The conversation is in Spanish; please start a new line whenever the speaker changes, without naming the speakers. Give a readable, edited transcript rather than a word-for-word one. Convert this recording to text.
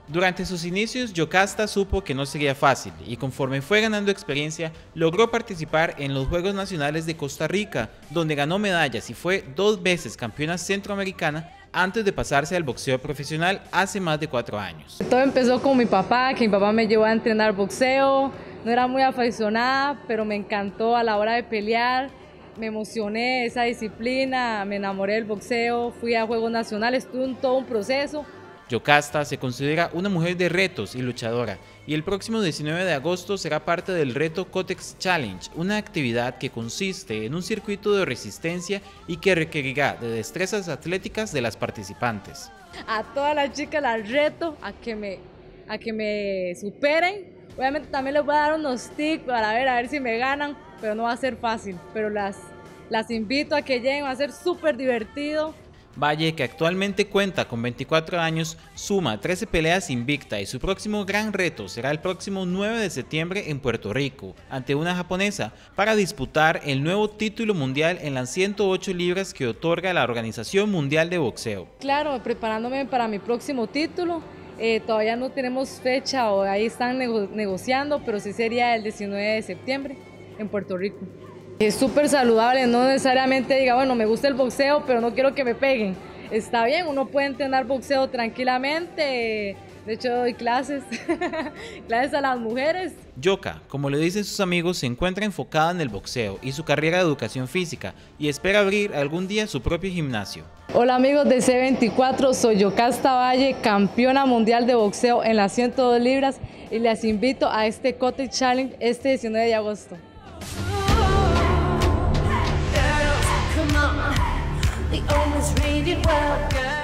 Durante sus inicios, Yocasta supo que no sería fácil y conforme fue ganando experiencia, logró participar en los Juegos Nacionales de Costa Rica, donde ganó medallas y fue 2 veces campeona centroamericana antes de pasarse al boxeo profesional hace más de 4 años.
Todo empezó con mi papá, que mi papá me llevó a entrenar boxeo. No era muy aficionada, pero me encantó a la hora de pelear. Me emocioné esa disciplina, me enamoré del boxeo, fui a Juegos Nacionales, tuve todo un proceso.
Yocasta se considera una mujer de retos y luchadora, y el próximo 19 de agosto será parte del reto Cotex Challenge, una actividad que consiste en un circuito de resistencia y que requerirá de destrezas atléticas de las participantes.
A todas las chicas las reto a que me superen. Obviamente también les voy a dar unos tips para a ver si me ganan, pero no va a ser fácil. Pero las invito a que lleguen, va a ser súper divertido.
Valle, que actualmente cuenta con 24 años, suma 13 peleas invicta y su próximo gran reto será el próximo 9 de septiembre en Puerto Rico, ante una japonesa, para disputar el nuevo título mundial en las 108 libras que otorga la Organización Mundial de Boxeo.
Claro, preparándome para mi próximo título. Todavía no tenemos fecha o ahí están negociando, pero sí sería el 19 de septiembre en Puerto Rico. Es súper saludable, no necesariamente diga, bueno, me gusta el boxeo, pero no quiero que me peguen. Está bien, uno puede entrenar boxeo tranquilamente. De hecho, doy clases, clases a las mujeres.
Yoka, como le dicen sus amigos, se encuentra enfocada en el boxeo y su carrera de educación física y espera abrir algún día su propio gimnasio.
Hola amigos de C24, soy Yocasta Valle, campeona mundial de boxeo en las 102 libras y les invito a este Cotex Challenge este 19 de agosto.
The owners read it well, girl.